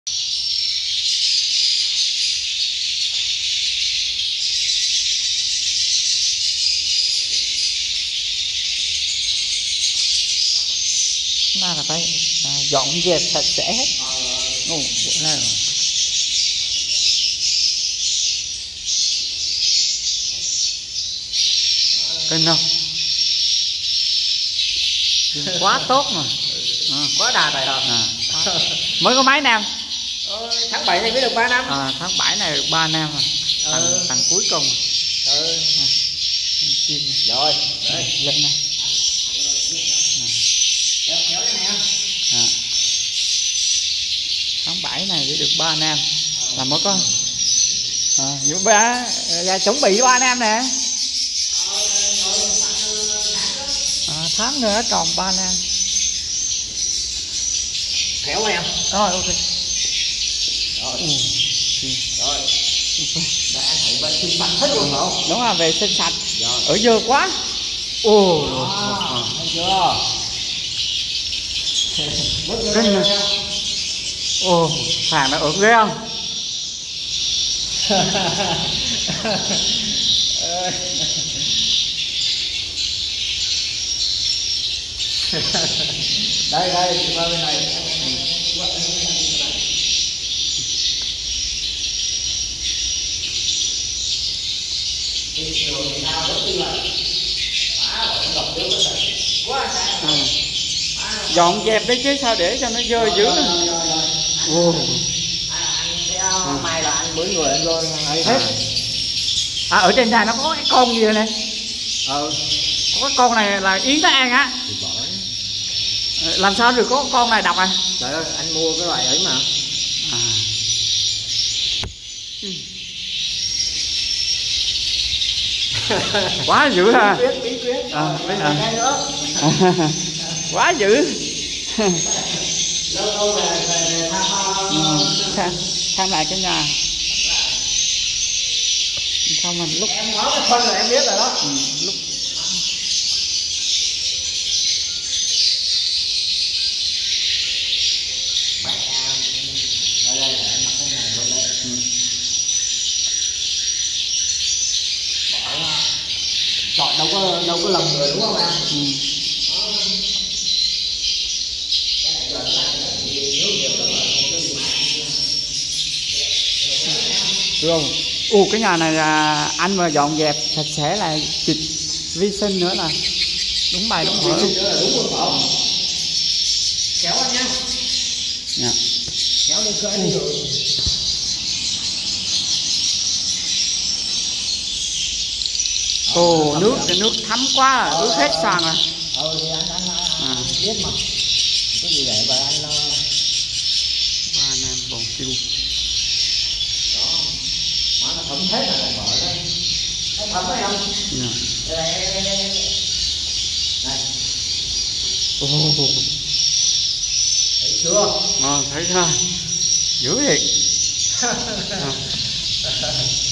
là phải dọn dẹp sạch sẽ hết. Ồ, bữa nay rồi. Kinh không? Quá tốt mà. Quá đà tài rồi. Mới có mấy năm? Tháng 7 này mới được 3 năm. Tháng 7 này được 3 năm rồi. Thằng cuối cùng. Chim rồi, đây lên này. Kéo cái này không? Tháng 7 này mới được 3 năm là mới có những ba chuẩn bị 3 năm nè. Tháng nữa còn 3 năm. Khéo em. Rồi ok. Rồi. Đã thấy vệ sinh sạch hết luôn không? Đúng rồi, vệ sinh sạch. Ở dơ quá. Ồ. Thấy chưa? Kinh này. Ồ, phản nó ớn ghê không? Đây, chị qua bên này. Dọn dẹp đấy chứ sao để cho nó dơ dữ. Mai là anh bữa người anh rồi hết. Ở trên này nó có cái con gì này. Có cái con này là yến nó ăn á. Làm sao được có con này độc à? Trời ơi, anh mua cái loại ấy mà. Quá dữ ha. Bí quyết. Quá dữ. Lâu về thăm lại cái nhà. Không mình lúc em nói cái phân là em biết rồi đó. Lúc đây em mặc cái này lên đây. Chọn đâu có lầm người đúng không em? được không? Cái nhà này là anh mà dọn dẹp sạch sẽ là xịt vi sinh nữa là đúng bài đúng hở. Đúng rồi không? Kéo anh nha. Dạ. Kéo lên cỡ đi rồi. Cái nước thấm quá rồi, ướt hết sàn rồi. Thì anh biết mà. Cái gì vậy và anh 3 năm bồn kêu. đó. Má nó thấm hết rồi này bỏ đây. Nó thấm phải không? Đây. Thấy chưa? Thấy chưa? Dữ thiệt.